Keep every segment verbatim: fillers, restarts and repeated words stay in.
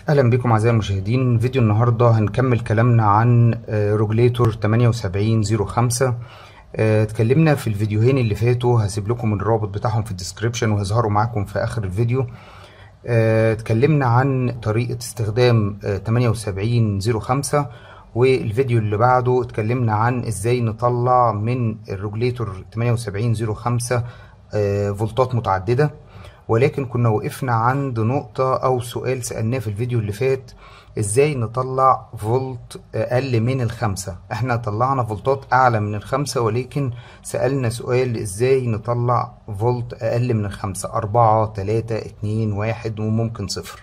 اهلا بكم اعزائي المشاهدين. فيديو النهارده هنكمل كلامنا عن ريجوليتور تمانية وسبعين صفر خمسة. اتكلمنا في الفيديوهين اللي فاتوا، هسيب لكم الرابط بتاعهم في الديسكريبشن وهيظهروا معاكم في اخر الفيديو. اتكلمنا عن طريقه استخدام تمانية وسبعين صفر خمسة، والفيديو اللي بعده اتكلمنا عن ازاي نطلع من الريجوليتور تمانية وسبعين صفر خمسة فولتات متعدده. ولكن كنا وقفنا عند نقطة أو سؤال سألناه في الفيديو اللي فات، إزاي نطلع فولت أقل من الخمسة. إحنا طلعنا فولتات أعلى من الخمسة، ولكن سألنا سؤال إزاي نطلع فولت أقل من الخمسة، أربعة تلاتة اتنين واحد وممكن صفر.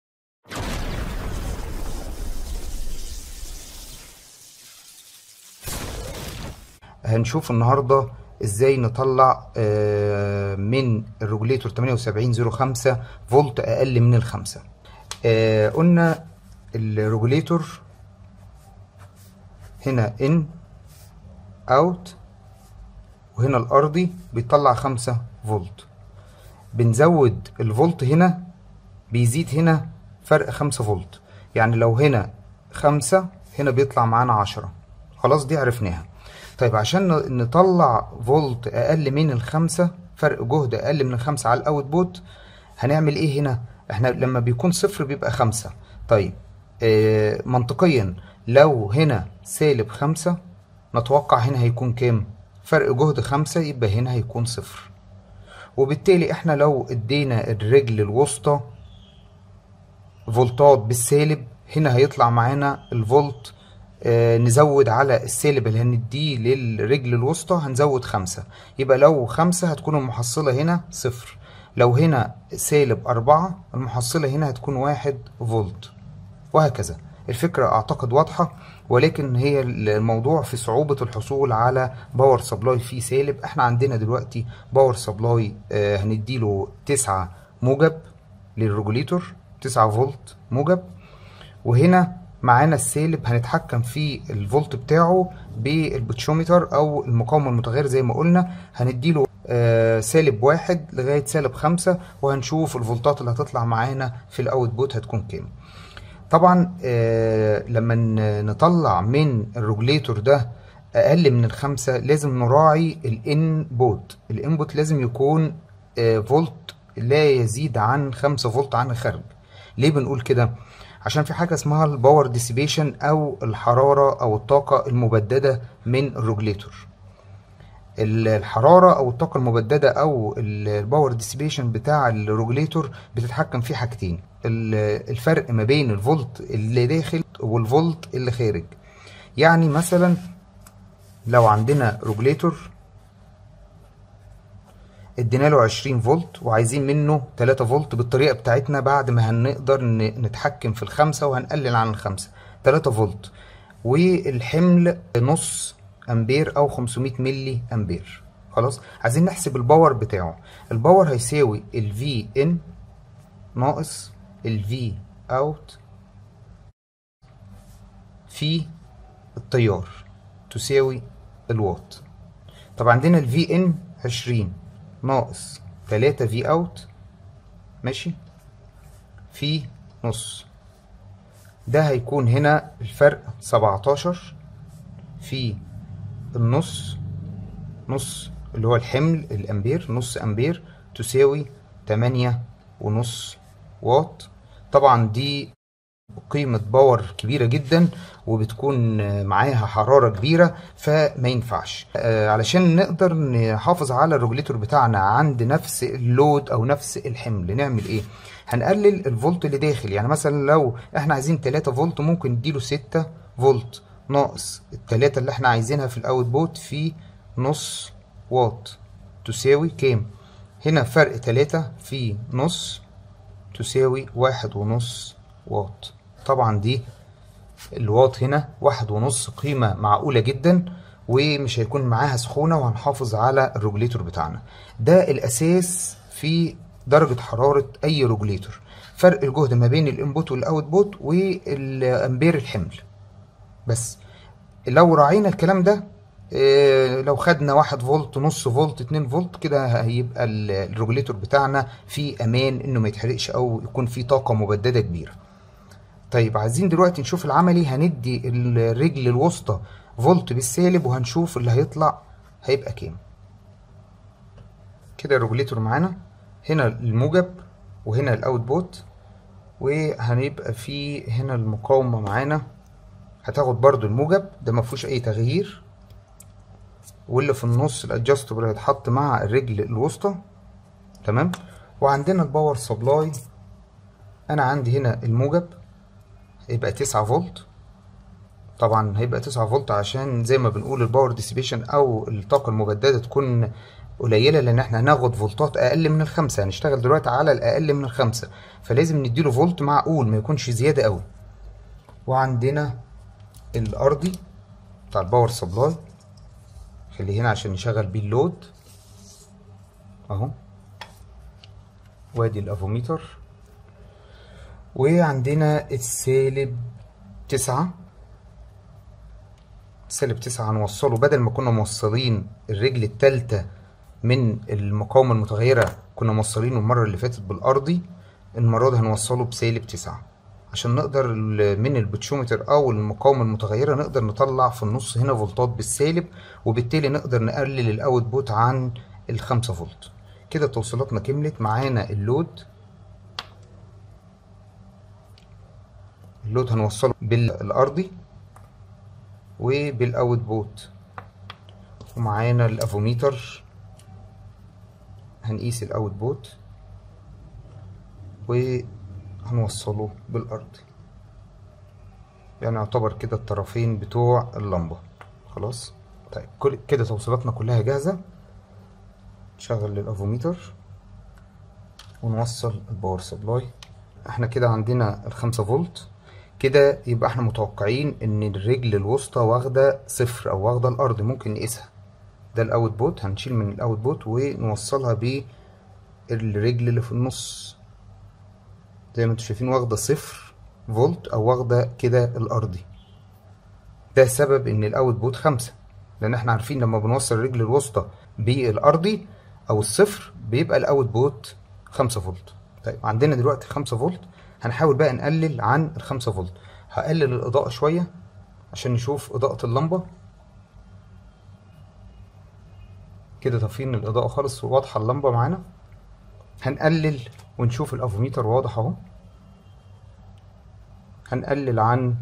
هنشوف النهاردة ازاي نطلع من الريجوليتور تمانية وسبعين صفر خمسة فولت اقل من الخمسة. قلنا الريجوليتور هنا ان اوت، وهنا الارضي بيطلع خمسة فولت. بنزود الفولت هنا بيزيد هنا فرق خمسة فولت، يعني لو هنا خمسة هنا بيطلع معانا عشرة. خلاص دي عرفناها. طيب عشان نطلع فولت اقل من الخمسة، فرق جهد اقل من الخمسة على الاوت بوت، هنعمل ايه هنا؟ احنا لما بيكون صفر بيبقى خمسة. طيب اه منطقيا لو هنا سالب خمسة، نتوقع هنا هيكون كام؟ فرق جهد خمسة، يبقى هنا هيكون صفر. وبالتالي احنا لو ادينا الرجل الوسطى فولتات بالسالب، هنا هيطلع معانا الفولت آه نزود على السالب اللي هنديه للرجل الوسطى، هنزود خمسة، يبقى لو خمسة هتكون المحصلة هنا صفر. لو هنا سالب أربعة، المحصلة هنا هتكون واحد فولت، وهكذا. الفكرة أعتقد واضحة، ولكن هي الموضوع في صعوبة الحصول على باور سبلاي فيه سالب. احنا عندنا دلوقتي باور سبلاي آه هنديله تسعة موجب للريجوليتور، تسعة فولت موجب، وهنا معانا السالب هنتحكم في الفولت بتاعه بالبوتشومتر او المقاومة المتغير زي ما قلنا. هنديله آه سالب واحد لغاية سالب خمسة، وهنشوف الفولتات اللي هتطلع معانا في الاوت بوت هتكون كام. طبعا آه لما نطلع من الريجوليتور ده اقل من الخمسة، لازم نراعي الانبوت. الانبوت لازم يكون آه فولت لا يزيد عن خمسة فولت عن الخارج. ليه بنقول كده؟ عشان في حاجة اسمها الباور ديسيبيشن او الحرارة او الطاقة المبددة من الريجوليتور. الحرارة او الطاقة المبددة او الباور ديسيبيشن بتاع الريجوليتور بتتحكم فيه حاجتين: الفرق ما بين الفولت اللي داخل والفولت اللي خارج. يعني مثلا لو عندنا ريجوليتور ادينا له عشرين فولت وعايزين منه تلاتة فولت بالطريقه بتاعتنا، بعد ما هنقدر نتحكم في الخمسه وهنقلل عن الخمسه، تلاتة فولت، والحمل نص امبير او خمسمية ملي امبير. خلاص عايزين نحسب الباور بتاعه. الباور هيساوي ال في ان ناقص ال في اوت في التيار تساوي الوات. طب عندنا ال في ان عشرين ناقص تلاتة في اوت، ماشي، في نص، ده هيكون هنا الفرق سبعتاشر في النص، نص اللي هو الحمل الامبير، نص امبير، تساوي تمانية ونص واط. طبعا دي قيمة باور كبيرة جدا وبتكون معاها حرارة كبيرة، فما ينفعش. آه علشان نقدر نحافظ على الريجوليتور بتاعنا عند نفس اللود او نفس الحمل، نعمل ايه؟ هنقلل الفولت اللي داخل. يعني مثلا لو احنا عايزين تلاتة فولت، ممكن نديله ستة فولت ناقص التلاتة اللي احنا عايزينها في الاوت بوت في نص واط، تساوي كام؟ هنا فرق تلاتة في نص تساوي واحد ونص واط. طبعا دي الواط هنا واحد ونص، قيمة معقولة جدا، ومش هيكون معاها سخونة، وهنحافظ على الريجوليتور بتاعنا. ده الأساس في درجة حرارة أي ريجوليتور، فرق الجهد ما بين الانبوت والاوت بوت والامبير الحمل. بس لو راعينا الكلام ده، لو خدنا واحد فولت، نص فولت، اتنين فولت، كده هيبقى الريجوليتور بتاعنا في امان انه ما يتحرقش او يكون في طاقة مبددة كبيرة. طيب عايزين دلوقتي نشوف العملي. هندي الرجل الوسطى فولت بالسالب وهنشوف اللي هيطلع هيبقى كام. كده الريجوليتور معانا، هنا الموجب وهنا الاوتبوت، وهنبقى في هنا المقاومة معانا هتاخد برضو الموجب ده مفيهوش اي تغيير، واللي في النص الادجستبل هيتحط مع الرجل الوسطى. تمام. وعندنا الباور سبلاي، انا عندي هنا الموجب هيبقى تسعة فولت. طبعا هيبقى تسعة فولت عشان زي ما بنقول الباور ديسيبيشن او الطاقة المبددة تكون قليلة، لان احنا هناخد فولتات اقل من الخمسة، هنشتغل دلوقتي على الاقل من الخمسة، فلازم نديله فولت معقول ما يكونش زيادة قوي. وعندنا الارضي بتاع الباور سبلاي، خليه هنا عشان نشغل بيه اللود اهو، وادي الافوميتر. وعندنا السالب تسعة، سالب تسعة هنوصله بدل ما كنا موصلين الرجل التالتة من المقاومة المتغيرة كنا موصلينه المرة اللي فاتت بالأرضي، المرة دي هنوصله بسالب تسعة عشان نقدر من البوتشومتر أو المقاومة المتغيرة نقدر نطلع في النص هنا فولتات بالسالب، وبالتالي نقدر نقلل الأوتبوت عن الخمسة فولت. كده توصيلاتنا كملت. معانا اللود، اللود هنوصله بالأرضي وبالاوتبوت. ومعانا الافوميتر هنقيس الاوتبوت وهنوصله بالارض، يعني يعتبر كده الطرفين بتوع اللمبه خلاص. طيب كل كده توصيلاتنا كلها جاهزه. نشغل الافوميتر ونوصل الباور سبلاي. احنا كده عندنا الخمسة فولت، كده يبقى احنا متوقعين ان الرجل الوسطى واخده صفر او واخده الارض، ممكن نقيسها. ده الاوتبوت، هنشيل من الاوتبوت ونوصلها بالرجل اللي في النص زي ما انتم شايفين واخده صفر فولت او واخده كده الارضي. ده سبب ان الاوتبوت خمسة، لان احنا عارفين لما بنوصل الرجل الوسطى بالارضي او الصفر بيبقى الاوتبوت خمسة فولت. طيب عندنا دلوقتي خمسة فولت، هنحاول بقى نقلل عن الخمسة فولت. هقلل الإضاءة شوية عشان نشوف إضاءة اللمبة. كده طافين الإضاءة خالص وواضحة اللمبة معانا. هنقلل ونشوف الأفوميتر واضح أهو. هنقلل عن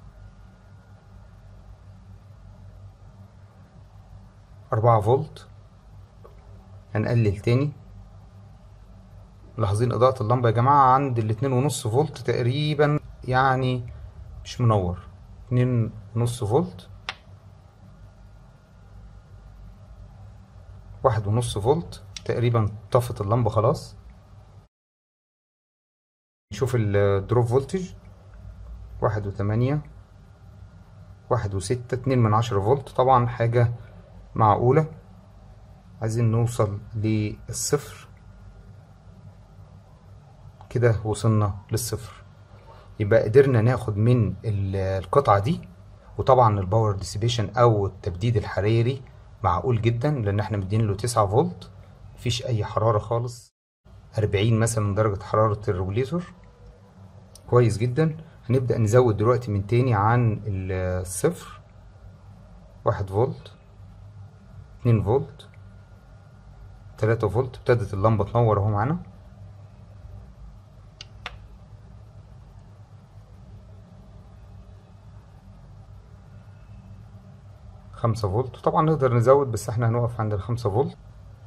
أربعة فولت. هنقلل تاني. ملاحظين إضاءة اللمبة يا جماعة عند الاتنين ونص فولت تقريبا، يعني مش منور. اتنين ونص فولت، واحد ونص فولت تقريبا، طفت اللمبة خلاص. نشوف الدروب فولتج، واحد وتمانية، واحد وستة، اتنين من عشرة فولت، طبعا حاجة معقولة. عايزين نوصل للصفر. كده وصلنا للصفر، يبقى قدرنا ناخد من القطعة دي. وطبعا الباور ديسيبيشن او التبديد الحراري معقول جدا، لان احنا مدين له تسعة فولت، مفيش اي حرارة خالص، أربعين مثلا درجة حرارة الريجوليتور، كويس جدا. هنبدأ نزود دلوقتي من تاني عن الصفر. واحد فولت، اتنين فولت، تلاتة فولت، ابتدت اللمبة تنور اهو معانا. خمسة فولت، طبعا نقدر نزود بس احنا هنقف عند الخمسة فولت.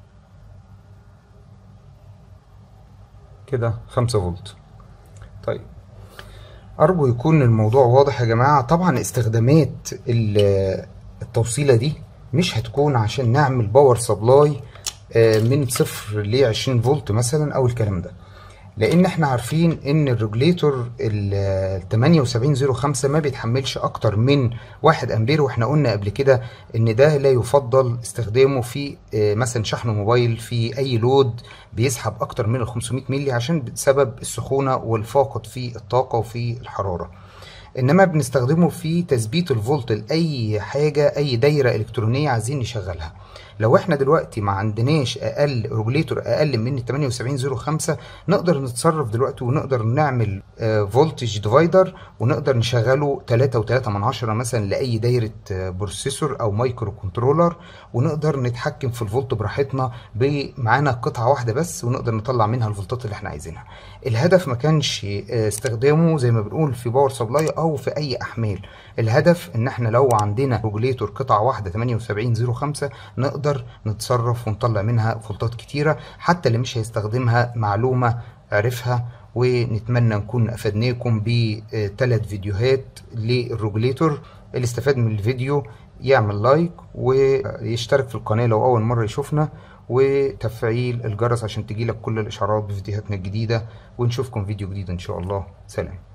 كده خمسة فولت. طيب أرجو يكون الموضوع واضح يا جماعة. طبعا استخدامات التوصيلة دي مش هتكون عشان نعمل باور سبلاي من صفر لعشرين فولت مثلا أو الكلام ده، لأن احنا عارفين إن الريجوليتور التمانية وسبعين زيرو خمسة ما بيتحملش أكتر من واحد أمبير، واحنا قلنا قبل كده إن ده لا يفضل استخدامه في مثلا شحن موبايل في أي لود بيسحب أكتر من الخمسمية ملي، عشان بسبب السخونة والفاقد في الطاقة وفي الحرارة. إنما بنستخدمه في تثبيت الفولت لأي حاجة، أي دايرة إلكترونية عايزين نشغلها. لو احنا دلوقتي ما عندناش اقل ريجوليتور اقل من تمانية وسبعين صفر خمسة، نقدر نتصرف دلوقتي ونقدر نعمل فولتج ديفايدر ونقدر نشغله تلاتة وتلاتة من عشرة مثلا لاي دايره بروسيسور او مايكرو كنترولر، ونقدر نتحكم في الفولت براحتنا معانا قطعه واحده بس، ونقدر نطلع منها الفولتات اللي احنا عايزينها. الهدف ما كانش استخدامه زي ما بنقول في باور سبلاي او في اي احمال، الهدف ان احنا لو عندنا ريجوليتور قطعه واحده تمانية وسبعين صفر خمسة نقدر نتصرف ونطلع منها فولتات كتيره. حتى اللي مش هيستخدمها معلومه عرفها، ونتمنى نكون افدناكم بثلاث فيديوهات للريجوليتور. اللي استفاد من الفيديو يعمل لايك ويشترك في القناه لو اول مره يشوفنا، وتفعيل الجرس عشان تجيلك كل الاشعارات بفيديوهاتنا الجديده. ونشوفكم فيديو جديد ان شاء الله. سلام.